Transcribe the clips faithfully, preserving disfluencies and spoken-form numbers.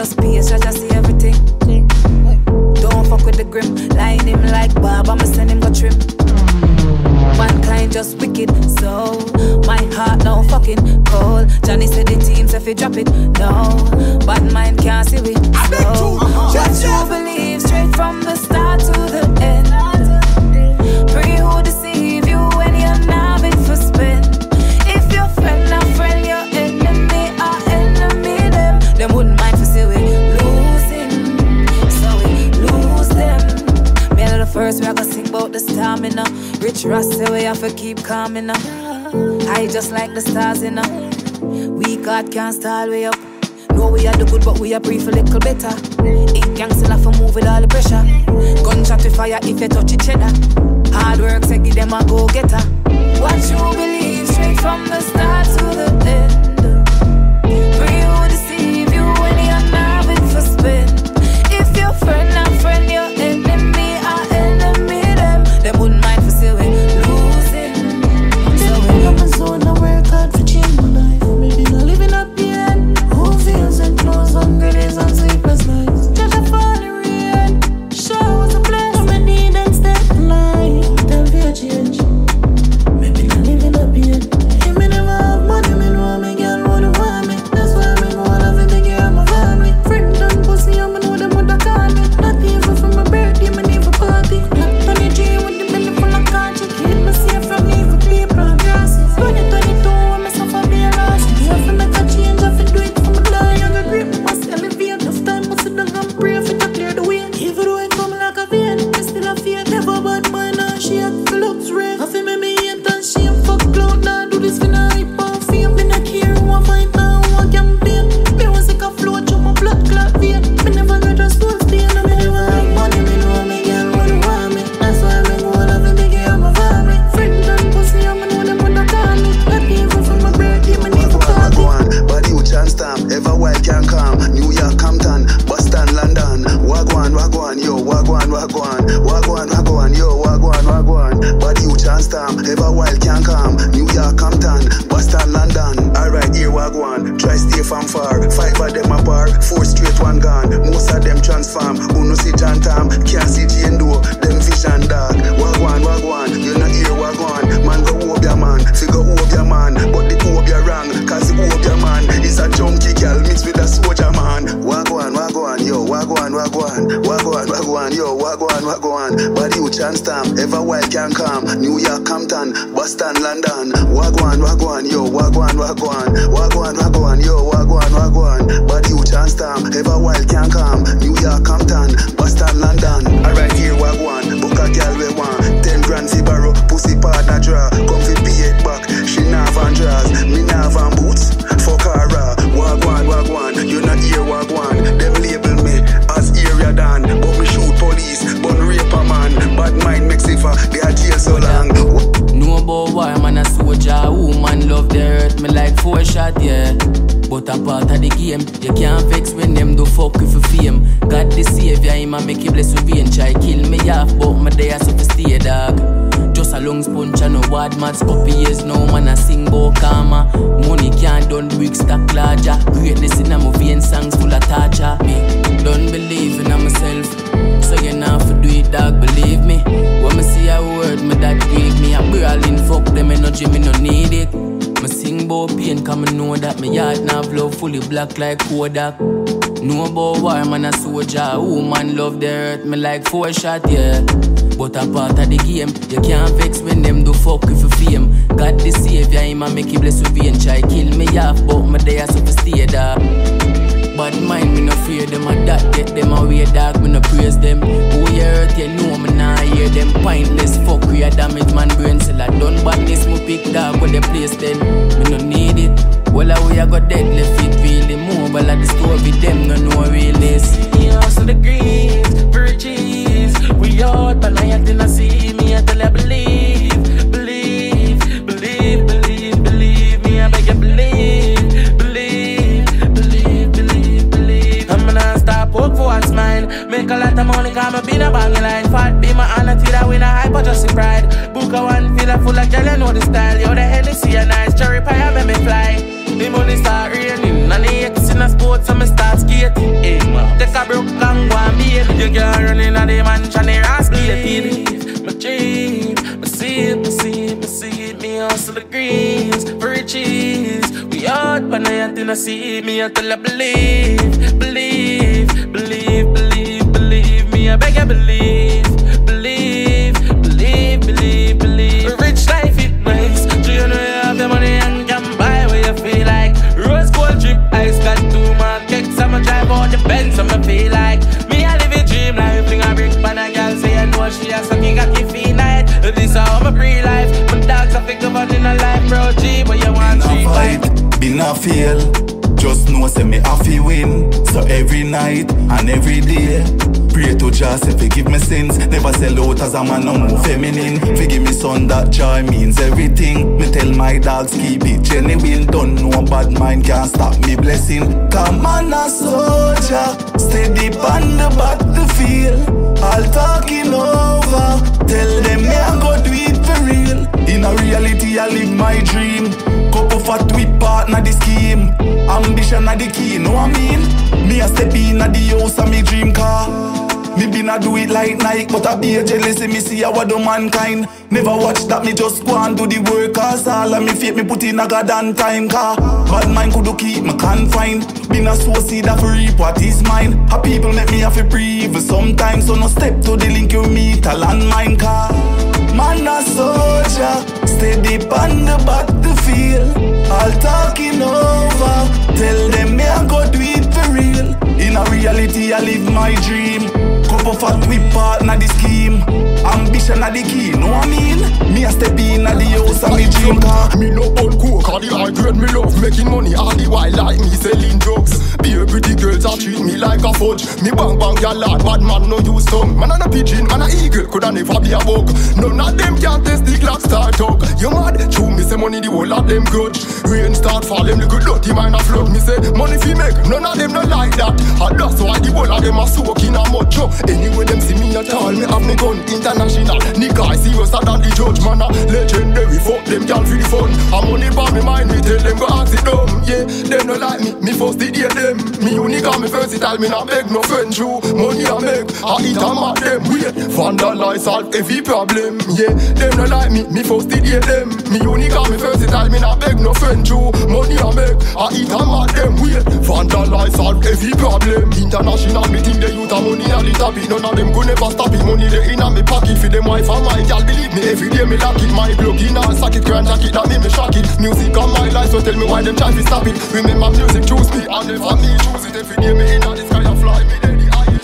just pace, I just see everything. Don't fuck with the grim, line him like Bob, I'ma send him go trim. Mankind just wicked, so my heart now fucking cold. Johnny said the teams if he drop it, no, bad mind can't see it. So what you believe straight from the start to the end. Pray who deceive you when you're not it for spin. If your friend not friend, your enemy are enemy them. Them wouldn't mind for see we losing, so we lose them. Me and the first we I gotta sing about the stamina. Rich Ross say we have to keep calm enough. I just like the stars enough. We God can't stall way up. No we are the good but we are brief a little better. Eight gangs enough for move with all the pressure. Gunshot with fire if you touch each other. Hard work say give them a go getter. What you believe straight from the start to the end. Pray who deceive you when you're not it for spin. If your friend not friend, your enemy are enemy them. Them wouldn't mind for still we losing. So we up and so I work hard for change my life. Maybe not living up the end. Who feels and close hungry days and sleepless nights. Judge a falling rain. Show was a place me need and step in line. Them fear change. Maybe not living up the end. If me never have money, me know me girl wouldn't want me. That's why me go all of it take care of my family. Friend and pussy, I know them would have call me. Not even for my birthday, me need for party. Not on the G with the belly full of country. Keep me safe from evil people and grasses. twenty twenty-two, I'm a suffer be a loss. You have to make a change, I have to do it for my life. Younger grip, must elevate. Enough time, must sit down and pray for to clear the way. Even though it come like a vein, I still a fear. Never bad mind and shake, looks red. I feel me me hate and shame, fuck cloud. Now do this for the hype and fame. Me not care who I fight now, who I campaign. Me was sick of flow through my blood clot vein. Me never got a soul stain. I me never have money, me know me girl wouldn't want me. That's why me go all of it, me care of my family. Friend and pussy, I me know them would have call me. Not even for my birthday, me need for party. Body you chance stamp, ever wild can come. New York, Compton, Boston, London. Wagwan, wagwan, yo, wagwan, wagwan. Wagwan, wagwan, yo, wagwan, wagwan. Body you chance stamp, ever wild can come. New York, Compton, Boston, London. Alright, here wagwan, try stay from far. Five of them apart, four straight, one gone. Most of them transform, who no see John Tam. Can't see Jane Doe, them vision dark. Wagwan, wagwan, you not hear wagwan. Man go up your man, figure up your man. But the up your wrong, cause the up your man is a junkie girl mixed with a soldier man. Wagwan, wagwan, yo, wagwan, wagwan. Wagwan, wagwan, yo, wagwan, wagwan. Body you chance stamp, ever wild can come. New York, Compton, Boston, London. Wagwan, wagwan, yo, wagwan, wagwan. Wagwan, wagwan, yo, wagwan, wagwan. Body you chance stamp, ever wild can come. New York, Compton, Boston, London. Alright, here wagwan, book a girl we want. Ten grand fi borrow, pussy partner draw. Come fi pay it back, she nav and draws. Me nav and boots, fuck her raw. Wagwan, wagwan, you not hear wagwan. Them label me as area dan. But me shoot police, but rape a man. Bad mind makes it for they are jail so long. No boy, why man a soldier. Woman love the earth, me like four shot, yeah. But a part of the game, you can't vex when them do fuck with your fame. God the savior, him a make you bless with vein. Try kill me off, but my day so to stay dog. Just a long sponge and no word match. Couple years now, man a sing bout karma. Money can't done brick stack larger. Greatness in my vein, songs full of torture. Me don't believe in myself, so you not for do it, dog, believe me. When me see a word, me that break me. A brawling fuck them energy, me no need it. Me sing bout pain, cause me know that me heart now flow fully black like Kodak. Know about war, man a soldier. Woman love the earth, me like four shot, yeah. But a part of the game, you can't vex when them do fuck with your fame. God the savior, him a make you bless with vein. Try kill me off, but my day so to stay dog. Bad mind, me no fear them, a that get them away dog, me no praise them. Who you hurt, you know me nah hear them. Pointless fuck, we a damage man brain cell. I done badness, me pick dog where they place them. Me no need it, well I way I got dead, left it really mobile at the store with them, no know realness. You know, so the greens, virgins, we out, but I didn't see me until I believe, believe, believe, believe, believe me, I beg you believe, believe, believe, believe, believe. I'm gonna stop work for a smile, make a lot of money, cause I'm been a banging line. Fat be my honor till I win a hype, but just pride. Book a one, feel a full of girl, you know the style. Yo, the Hennessy a nice, cherry pie, I make me fly. The money start raining, and the X in a sport, so me start skating. Eh. a broke and go and bail. You can't run in a the mansion, they rascalated. My dream, I see it, I see it, I see it. Me hustle the greens for riches. We out, but I ain't I see me until I believe, believe, believe, believe, believe me. I beg you believe, believe, believe, believe, believe. A rich life it nice. Do you know you have the money and can buy what you feel like? Rose gold drip, ice got two more cakes. I'ma drive out the Benz, I'ma feel like me. I live a dream life, fling a brick pan a girl say I know she has something got you feel night. This is how I'm a pre-life. My dogs are fake about in a life, bro. G, but you want three fight. Been a fail, just know say me have to win. So every night and every day, pray to Jah say forgive me sins. Never sell out as a man no more feminine. Forgive me son, that joy means everything. Me tell my dogs keep it genuine. Don't know bad mind can't stop me blessing. Come on a soldier, steady on the battlefield. All talking over, tell them me I go do it for real. In a reality I live my dream. Couple fat with partner the scheme. Ambition are the key, know what I mean? Me a step in at the house and me dream car. Me be not do it like Nike, but I be a jealous and me see how I do mankind. Never watch that, me just go and do the work. Cause all of me faith me put in a goddamn time. Car bad mind could keep me confined. Been a sow seed of reap what is mine. How people make me have to breathe sometimes. So no step to the link you meet a landmine car. Man a soldier, steady on the battlefield. All talking over, tell them me I go do it for real. In a reality I live my dream. Couple fat with partner the scheme. Ambition are the key, know what I mean? Me a step in at the house and me dream car. Me no old coke, all the high grade me love. Making money all the while like me selling drugs. Be a pretty girls that treat me like a fudge. Me bang bang ya lad, bad man no use tongue. Man a pigeon, man a eagle, coulda never be a bug. None of them can test the clock start talk. You mad? Chew me say money the whole of them grudge. Rain start fall, them little dirty mind a flood. Me say money fi make, none of them no like that. And that's why the whole of them a soak in a mud truck. Anyway them see me at all, me have me gun international. Nigga I seriouser than the judge, man a legendary. Fuck them y'all feel the fun. I'm money by me mind, me tell them go ask it dumb. Yeah, them no like me, me first did hear them. Me only got me versatile, me not beg no friend true. Money I make, I eat and mad them. Wait, vandalize solve every problem. Yeah, them no like me, me first did hear them. Me only got me versatile, me not beg no friend true. Money I make, I eat and mad them. Wait, vandalize solve every problem. International meeting, the youth and money a little bit. None of them could never stop it. Money they in a me pocket for them wife and my girl. Believe me, every day me lock it. My plug in and socket, grand jacket that me me shock it. Music on my life, so tell me why them try to stop it. Remember music choose me, and never me choose it. Every day me in a the sky and fly me there the highest.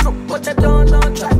crook, but you don't, don't try.